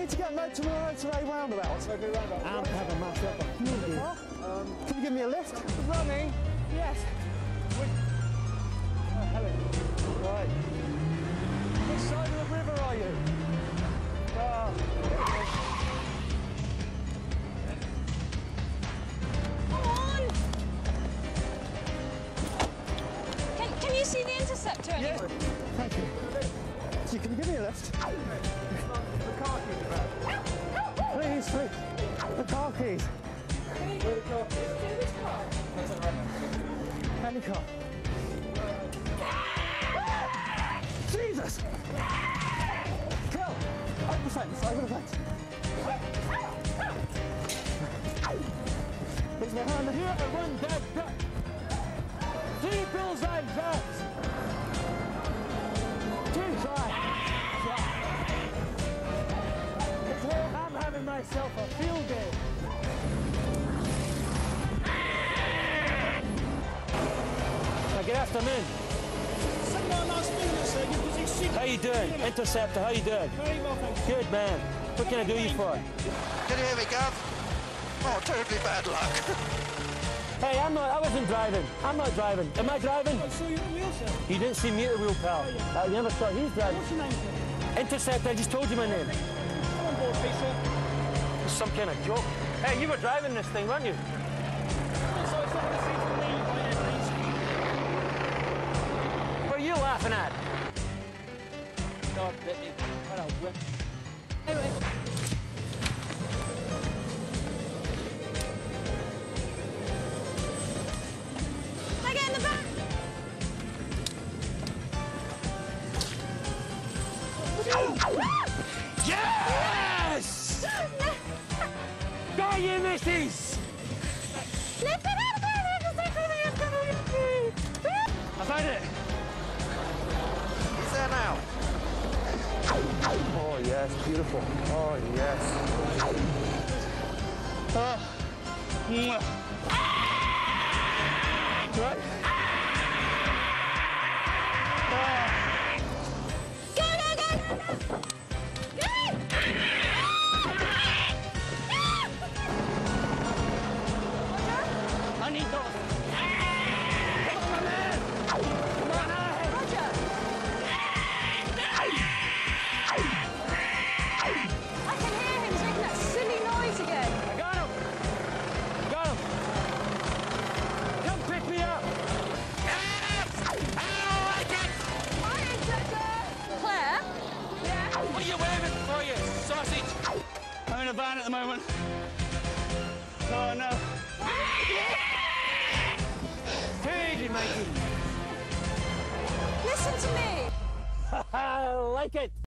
need to get to the motorway roundabout. I'm having myself a field day. Can you give me a lift? Running? Yes. Hello. Right. Which side of the river are you? Come on! Can you see the Interceptor anywhere? Thank you. So can you give me a lift? The car keys about. Please, please. The car keys. Where the car keys? Which car? Any car. Jesus! Kill! Over the fence, over the fence. There's my hand here and one dead duck. 3 bullseye ducks. 2 try. I'm having myself a field day. Now get after him in. How you doing? Interceptor, how you doing? Very well, thank you. Good, man. What can I do you for? Can you hear me, Gav? Oh, terribly bad luck. Hey, I wasn't driving. I'm not driving. Am I driving? I saw you at the wheel, sir. You didn't see me at the wheel, pal. Oh, yeah. I never saw he's driving. What's your name, sir? Interceptor, I just told you my name. Come on board, please, sir. It's some kind of joke. Hey, you were driving this thing, weren't you? So it's not going to see from me, please. What are you laughing at? God, bit me. What a whip. Anyway. Can I get in the back? Yes! Go, you misties! Lift it out there! I found it. He's there now. Oh, yes, beautiful. Oh, yes. Oh. Mwah. Right. Go, go, go! Go! I need those. Come on, man. Come on, Roger! I can hear him making that silly noise again. I got him. Got him. Come pick me up. Hi, Interceptor! Claire? Yeah? What are you waving for, you sausage? I'm in a van at the moment. Oh, no. Too easy, Mikey. Listen to me. I like it.